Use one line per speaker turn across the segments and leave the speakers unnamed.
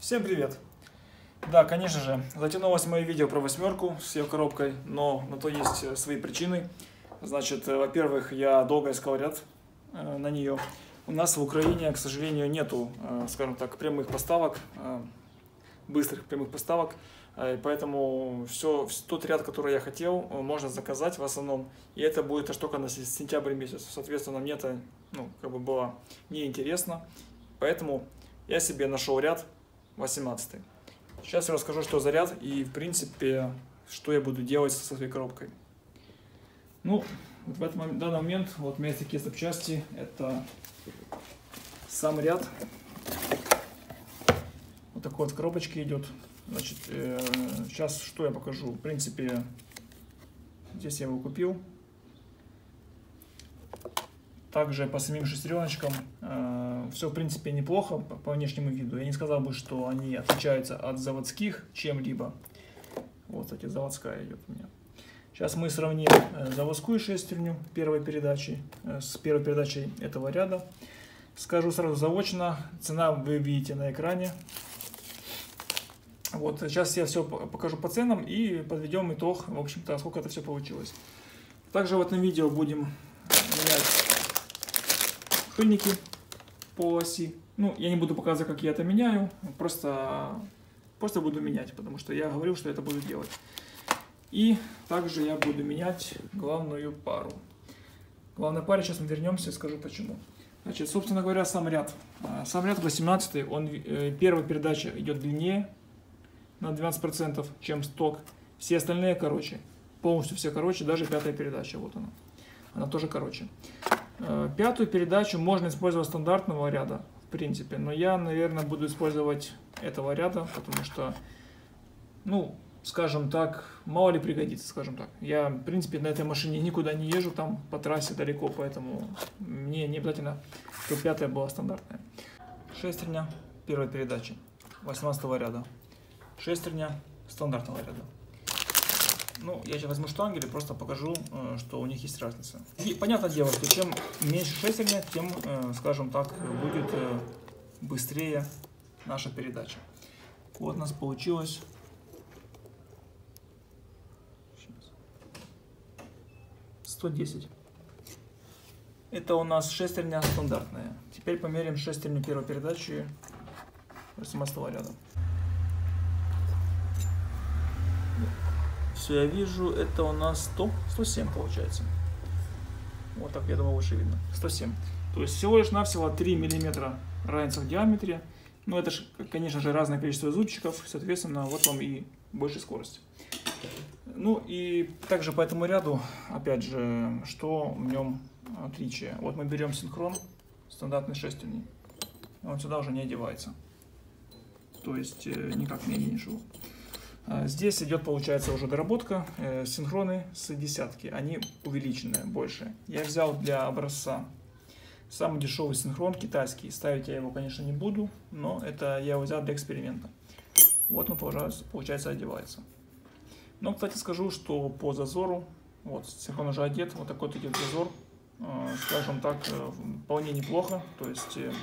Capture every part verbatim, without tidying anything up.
Всем привет! Да, конечно же, затянулось мое видео про восьмерку с ее коробкой, но на то есть свои причины. Значит, во-первых, я долго искал ряд э, на нее. У нас в Украине, к сожалению, нету, э, скажем так, прямых поставок, э, быстрых прямых поставок. Э, поэтому все, тот ряд, который я хотел, можно заказать в основном. И это будет аж только на сентябрь месяц. Соответственно, мне это ну, как бы было неинтересно. Поэтому я себе нашел ряд восемнадцатый. Сейчас я расскажу, что за ряд и, в принципе, что я буду делать со своей коробкой. Ну, в этот момент, в данный момент вот у меня есть такие запчасти. Это сам ряд. Вот такой вот в коробочке идет. Значит, э, сейчас что я покажу. В принципе, здесь я его купил. Также по самим шестереночкам э, все в принципе неплохо по, по внешнему виду. Я не сказал бы, что они отличаются от заводских чем-либо. Вот, кстати, заводская идет у меня. Сейчас мы сравним э, заводскую шестерню первой передачи э, с первой передачей этого ряда. Скажу сразу заочно, цена вы видите на экране. Вот, сейчас я все покажу по ценам и подведем итог, в общем-то, сколько это все получилось. Также в этом видео будем менять пыльники по оси. Ну, я не буду показывать, как я это меняю, просто, просто буду менять, потому что я говорил, что это буду делать. И также я буду менять главную пару. К главной паре сейчас мы вернемся и скажу почему. Значит, собственно говоря, сам ряд. Сам ряд восемнадцатый, он, первая передача идет длиннее на двенадцать процентов, чем сток. Все остальные короче. Полностью все короче, даже пятая передача, вот она. Она тоже короче. Пятую передачу можно использовать стандартного ряда, в принципе, но я, наверное, буду использовать этого ряда, потому что, ну, скажем так, мало ли пригодится, скажем так. Я, в принципе, на этой машине никуда не езжу, там по трассе далеко, поэтому мне не обязательно, чтобы пятая была стандартная. Шестерня первой передачи восемнадцатого ряда. Шестерня стандартного ряда. Ну, я сейчас возьму штангель и просто покажу, что у них есть разница. И понятное дело, что чем меньше шестерня, тем, скажем так, будет быстрее наша передача. Вот у нас получилось сто десять. Это у нас шестерня стандартная. Теперь померяем шестерню первой передачи восемнадцатого ряда. Все, я вижу, это у нас сто, сто семь получается. Вот так, я думаю, лучше видно. сто семь. То есть всего лишь навсего три миллиметра разница в диаметре. Ну, это же, конечно же, разное количество зубчиков. Соответственно, вот вам и больше скорости. Ну, и также по этому ряду, опять же, что в нем отличие. Вот мы берем синхрон стандартной шестерни. Он сюда уже не одевается. То есть, никак не меньше. Здесь идет, получается, уже доработка, э, синхроны с десятки, они увеличенные больше. Я взял для образца самый дешевый синхрон, китайский. Ставить я его, конечно, не буду, но это я его взял для эксперимента. Вот он, получается, одевается. Но, кстати, скажу, что по зазору, вот синхрон уже одет, вот такой вот идет зазор, э, скажем так, э, вполне неплохо. То есть э,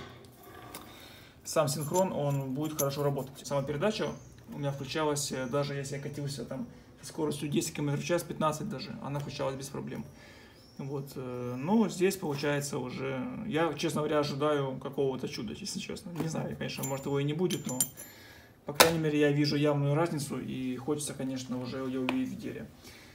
сам синхрон, он будет хорошо работать. Сама передача у меня включалась, даже если я катился там со скоростью десять километров в час, пятнадцать даже, она включалась без проблем. Вот, но здесь получается уже, я, честно говоря, ожидаю какого-то чуда, если честно. Не знаю, конечно, может его и не будет, но, по крайней мере, я вижу явную разницу и хочется, конечно, уже ее увидеть в деле.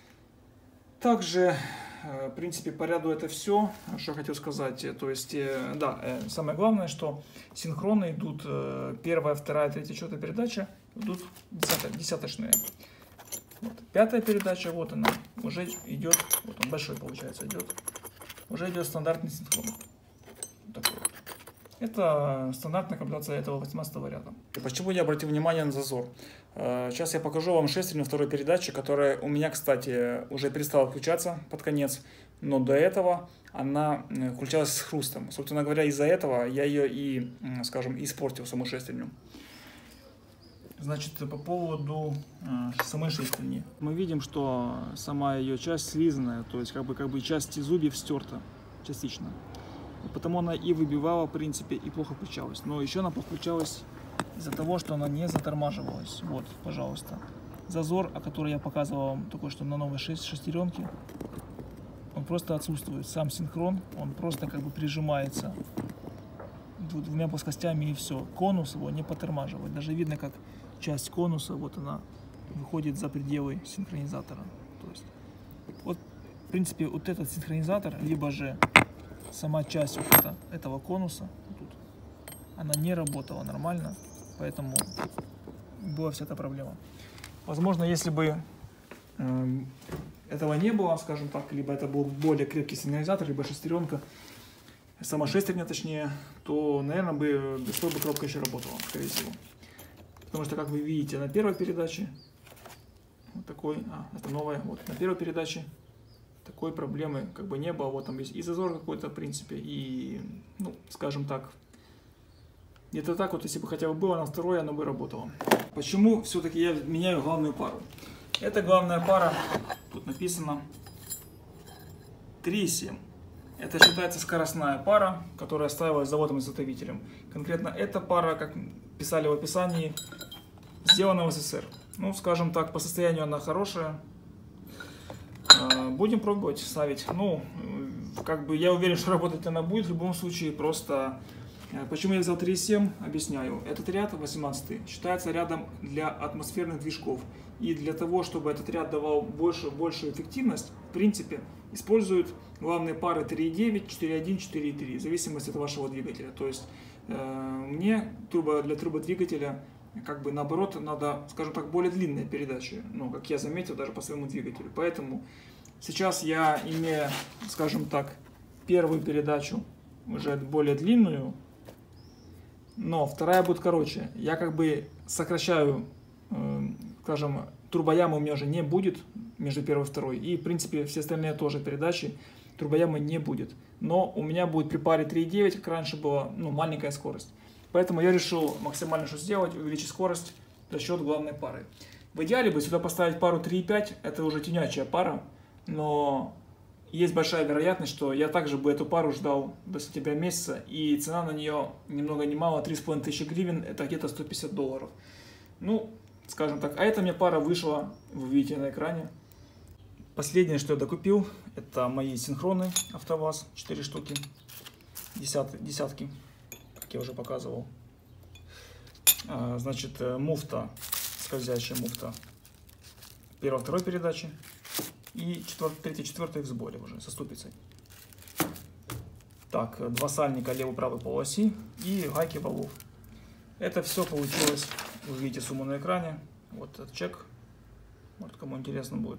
Также, в принципе, по ряду это все, что я хотел сказать. То есть, да, самое главное, что синхронно идут первая, вторая, третья, четвертая передача, идут десяточные. Вот. Пятая передача, вот она, уже идет, вот он большой, получается, идет, уже идет стандартный синхрон. Вот такой вот. Это стандартная комплектация этого восемнадцатого ряда. Почему я обратил внимание на зазор? Сейчас я покажу вам шестерню второй передачи, которая у меня, кстати, уже перестала включаться под конец, но до этого она включалась с хрустом. Собственно говоря, из-за этого я ее и, скажем, испортил, саму шестерню. Значит, по поводу э, самой шестерни. Мы видим, что сама ее часть слизанная, то есть как бы, как бы часть зубьев стерта частично. И потому она и выбивала, в принципе, и плохо включалась. Но еще она плохо включалась из-за того, что она не затормаживалась. Вот, пожалуйста. Зазор, о котором я показывал вам только что на новой шестеренке, он просто отсутствует. Сам синхрон, он просто как бы прижимается двумя плоскостями и все. Конус его не подтормаживает. Даже видно, как часть конуса, вот она выходит за пределы синхронизатора. То есть, вот, в принципе, вот этот синхронизатор, либо же сама часть вот это, этого конуса, тут, она не работала нормально, поэтому была вся эта проблема. Возможно, если бы э, этого не было, скажем так, либо это был более крепкий сигнализатор, либо шестеренка, сама шестерня точнее, то, наверное, бы без бы коробка еще работала, скорее всего. Потому что, как вы видите, на первой передаче, вот такой, а, это новая, вот на первой передаче такой проблемы как бы не было. Вот там есть и зазор какой-то, в принципе, и, ну, скажем так, где-то так вот, если бы хотя бы было на второй, оно бы работало. Почему все-таки я меняю главную пару? Это главная пара, тут написано три семь. Это считается скоростная пара, которая ставилась заводом-изготовителем. Конкретно эта пара, как писали в описании, сделана в СССР. Ну, скажем так, по состоянию она хорошая. Будем пробовать ставить. Ну, как бы я уверен, что работать она будет в любом случае. Просто почему я взял три семь, объясняю. Этот ряд восемнадцатый считается рядом для атмосферных движков. И для того, чтобы этот ряд давал больше, большую эффективность, в принципе, используют главные пары три девять, четыре один, четыре три, в зависимости от вашего двигателя. То есть э, мне турбо, для турбодвигателя как бы наоборот надо, скажем так, более длинные передачи, ну, как я заметил, даже по своему двигателю. Поэтому сейчас я имею, скажем так, первую передачу уже более длинную, но вторая будет короче. Я как бы сокращаю, э, скажем, турбоямы у меня уже не будет между первой и второй. И, в принципе, все остальные тоже передачи турбоямы не будет. Но у меня будет при паре три девять, как раньше была, ну, маленькая скорость. Поэтому я решил максимально что сделать, увеличить скорость за счет главной пары. В идеале бы сюда поставить пару три пять, это уже тянячая пара, но есть большая вероятность, что я также бы эту пару ждал до сентября месяца, и цена на нее ни много ни мало, три с половиной тысячи гривен, это где-то сто пятьдесят долларов. Ну, скажем так, а эта мне пара вышла, вы видите на экране. Последнее, что я докупил, это мои синхроны АвтоВАЗ, четыре штуки, десятки, десятки, как я уже показывал. Значит, муфта, скользящая муфта первой, второй передачи и третьей, четвертой в сборе уже со ступицей. Так, два сальника лево-правой полуоси и гайки валов. Это все получилось, вы видите сумму на экране, вот этот чек, вот кому интересно будет.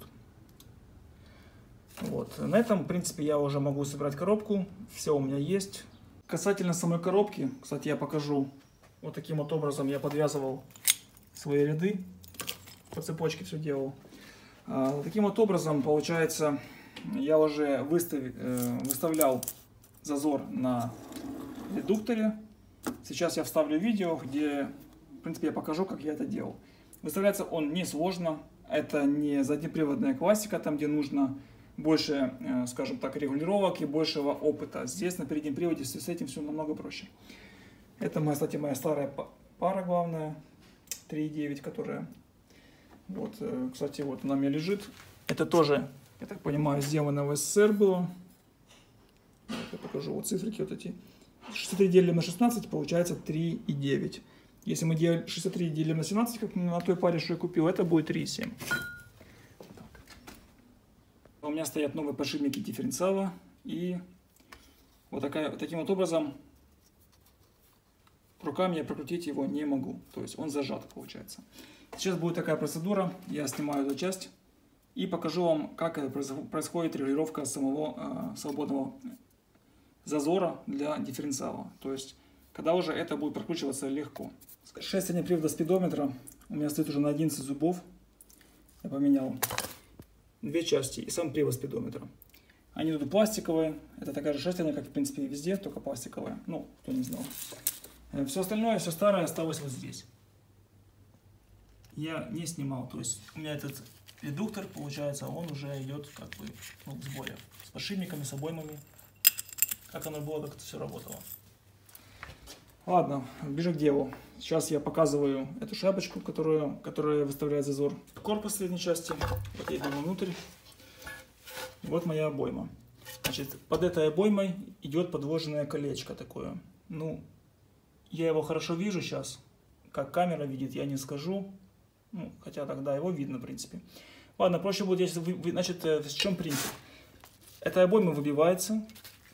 Вот. На этом, в принципе, я уже могу собрать коробку. Все у меня есть. Касательно самой коробки, кстати, я покажу. Вот таким вот образом я подвязывал свои ряды. По цепочке все делал. А, таким вот образом, получается, я уже выстав... э, выставлял зазор на редукторе. Сейчас я вставлю видео, где, в принципе, я покажу, как я это делал. Выставляется он несложно. Это не заднеприводная классика, там, где нужно больше, скажем так, регулировок и большего опыта. Здесь на переднем приводе с этим все намного проще. Это, моя, кстати, моя старая пара главная, три девять, которая, вот, кстати, вот она у меня лежит. Это тоже, я так понимаю, сделано в СССР было. Я покажу, вот циферки вот эти. шестьдесят три делим на шестнадцать, получается три и девять. Если мы делим шестьдесят три делим на семнадцать, как на той паре, что я купил, это будет три и семь. У меня стоят новые подшипники дифференциала, и вот, такая, вот таким вот образом руками я прокрутить его не могу, то есть он зажат получается. Сейчас будет такая процедура, я снимаю эту часть и покажу вам, как происходит регулировка самого э, свободного зазора для дифференциала, то есть когда уже это будет прокручиваться легко. Шестерня привода спидометра у меня стоит уже на одиннадцать зубов, я поменял две части и сам привод спидометра. Они тут пластиковые, это такая же шестерня, как в принципе и везде, только пластиковая, ну, кто не знал. Все остальное, все старое осталось вот здесь. Я не снимал, то есть у меня этот редуктор, получается, он уже идет как бы, ну, в сборе, с подшипниками, с обоймами, как оно было, как это все работало. Ладно, ближе к делу. Сейчас я показываю эту шапочку, которую, которая выставляет зазор. Корпус средней части. Вот я иду внутрь. Вот моя обойма. Значит, под этой обоймой идет подвоженное колечко такое. Ну, я его хорошо вижу сейчас. Как камера видит, я не скажу. Ну, хотя тогда его видно, в принципе. Ладно, проще будет, если вы... вы значит, в чем принцип? Эта обойма выбивается.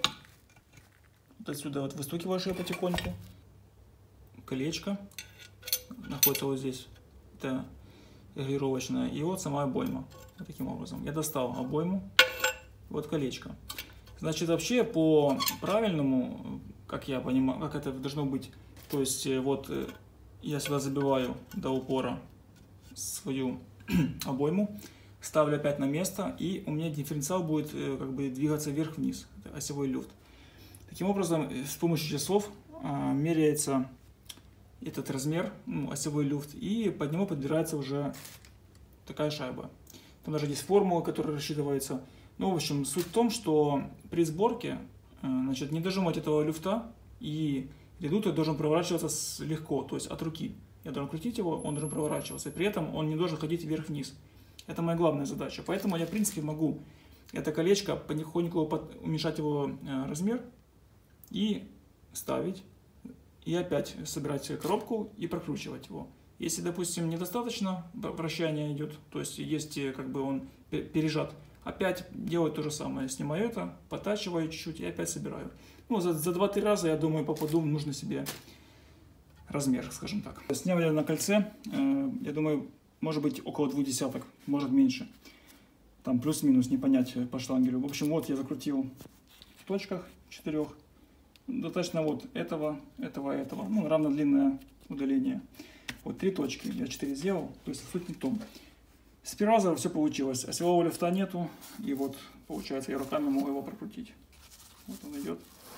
Вот отсюда вот выстукиваешь ее потихоньку. Колечко находится вот здесь. Это регулировочная. И вот сама обойма. Вот таким образом. Я достал обойму. Вот колечко. Значит, вообще по правильному, как я понимаю, как это должно быть. То есть вот я сюда забиваю до упора свою обойму. Ставлю опять на место. И у меня дифференциал будет как бы двигаться вверх-вниз. Это осевой люфт. Таким образом, с помощью часов а, меряется этот размер, ну, осевой люфт, и под него подбирается уже такая шайба. Там даже есть формула, которая рассчитывается. Ну, в общем, суть в том, что при сборке, значит, не дожимать этого люфта, и редуктор должен проворачиваться легко, то есть от руки. Я должен крутить его, он должен проворачиваться, и при этом он не должен ходить вверх-вниз. Это моя главная задача. Поэтому я, в принципе, могу это колечко потихоньку уменьшать его размер и ставить. И опять собирать коробку и прокручивать его. Если, допустим, недостаточно вращания идет, то есть есть как бы он пережат, опять делаю то же самое. Снимаю это, подтачиваю чуть-чуть и опять собираю. Ну, за, за два-три раза, я думаю, попаду в нужный себе размер, скажем так. Сняли на кольце, э, я думаю, может быть около двух десяток, может меньше. Там плюс-минус, не понять по штангелю. В общем, вот я закрутил в точках четырех. Достаточно вот этого, этого, этого. Ну, равнодлинное удаление. Вот три точки. Я четыре сделал. То есть суть не в том. С первого раза все получилось. Осевого люфта нету. И вот получается я руками могу его прокрутить. Вот он идет.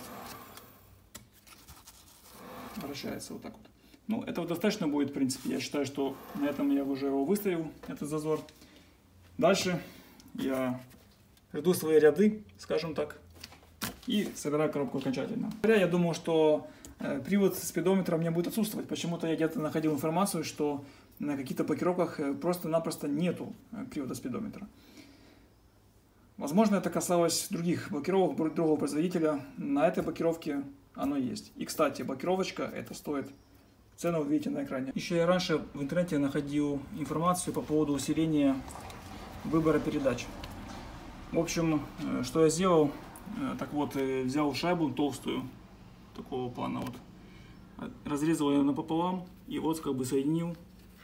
Вращается вот так вот. Ну, этого достаточно будет, в принципе. Я считаю, что на этом я уже его выставил, этот зазор. Дальше я жду свои ряды, скажем так. И собираю коробку окончательно. Я думал, что э, привод спидометра у меня будет отсутствовать. Почему-то я где-то находил информацию, что на каких-то блокировках просто-напросто нету привода спидометра. Возможно, это касалось других блокировок, другого производителя. На этой блокировке оно есть. И, кстати, блокировочка это стоит. Цену вы видите на экране. Еще я раньше в интернете находил информацию по поводу усиления выбора передач. В общем, что я сделал? Так вот, взял шайбу толстую, такого плана вот, разрезал ее напополам и вот как бы соединил,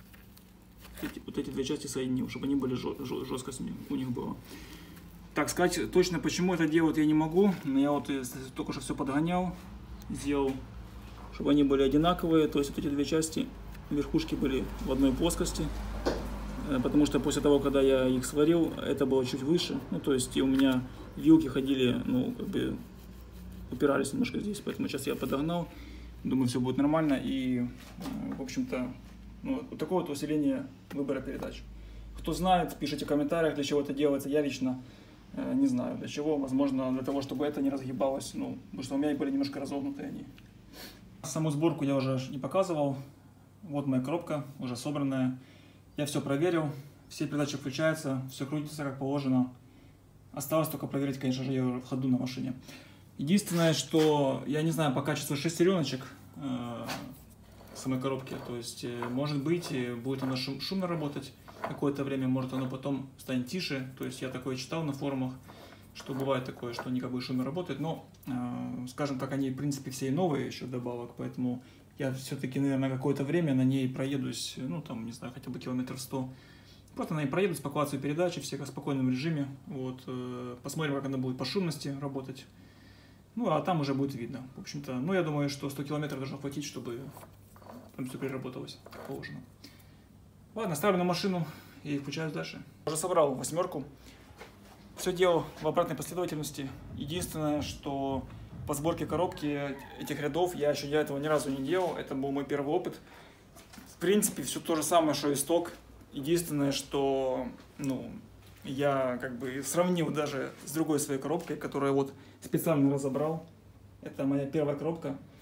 эти, вот эти две части соединил, чтобы они были жестко у них было. Так сказать точно, почему это делать я не могу, но я вот только что все подгонял, сделал, чтобы они были одинаковые, то есть вот эти две части, верхушки были в одной плоскости. Потому что после того, когда я их сварил, это было чуть выше. Ну, то есть и у меня вилки ходили, ну, как бы упирались немножко здесь. Поэтому сейчас я подогнал. Думаю, все будет нормально. И, в общем-то, ну, вот такое вот усиление выбора передач. Кто знает, пишите в комментариях, для чего это делается. Я лично э, не знаю, для чего. Возможно, для того, чтобы это не разгибалось. Ну, потому что у меня были немножко разогнутые они. Саму сборку я уже не показывал. Вот моя коробка, уже собранная. Я все проверил, все передачи включаются, все крутится как положено. Осталось только проверить, конечно же, ее в ходу на машине. Единственное, что я не знаю по качеству шестереночек э, самой коробки. То есть, э, может быть, будет она шум, шумно работать какое-то время, может оно потом станет тише. То есть я такое читал на форумах, что бывает такое, что они как бы шумно работают. Но, э, скажем так, они в принципе все и новые еще добавок, поэтому... Я все-таки, наверное, какое-то время на ней проедусь, ну, там, не знаю, хотя бы километр сто. Просто на ней проедусь, по классу передачи, все в спокойном режиме. Вот, э, посмотрим, как она будет по шумности работать. Ну, а там уже будет видно. В общем-то, ну, я думаю, что сто километров должно хватить, чтобы там все переработалось, как положено. Ладно, ставлю на машину и включаюсь дальше. Уже собрал восьмерку. Все делал в обратной последовательности. Единственное, что... По сборке коробки этих рядов я еще я этого ни разу не делал. Это был мой первый опыт. В принципе, все то же самое, что и сток. Единственное, что ну, я как бы сравнил даже с другой своей коробкой, которую я вот специально разобрал. Это моя первая коробка.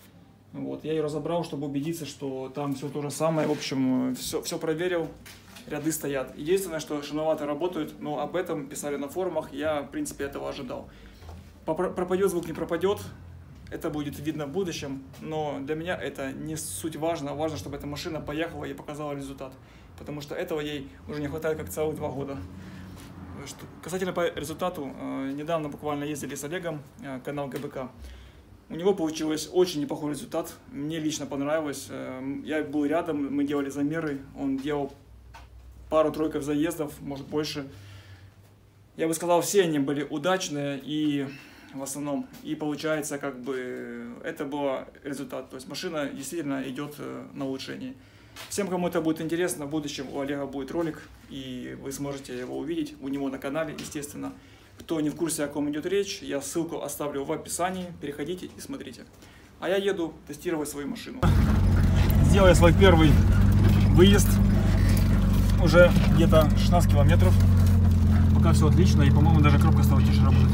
Вот, я ее разобрал, чтобы убедиться, что там все то же самое. В общем, все, все проверил, ряды стоят. Единственное, что шиноваты работают, но об этом писали на форумах, я, в принципе, этого ожидал. Пропадет звук, не пропадет, это будет видно в будущем, но для меня это не суть важно. Важно, чтобы эта машина поехала и показала результат, потому что этого ей уже не хватает как целых два года. Что, касательно по результату, недавно буквально ездили с Олегом, канал ГБК. У него получилось очень неплохой результат, мне лично понравилось. Я был рядом, мы делали замеры, он делал пару-тройку заездов, может больше. Я бы сказал, все они были удачные и в основном. И получается, как бы, это был результат. То есть машина действительно идет на улучшение. Всем, кому это будет интересно, в будущем у Олега будет ролик, и вы сможете его увидеть у него на канале, естественно. Кто не в курсе, о ком идет речь, я ссылку оставлю в описании, переходите и смотрите. А я еду тестировать свою машину. Сделаю свой первый выезд, уже где-то шестнадцать километров, пока все отлично, и, по-моему, даже коробка стала тише работать.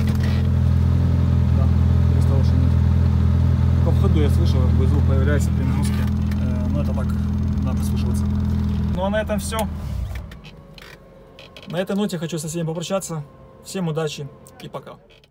Да, перестала шуметь. По входу я слышал, как звук появляется при нагрузке, но это так, надо прислушиваться. Ну а на этом все. На этой ноте хочу со всеми попрощаться. Всем удачи и пока.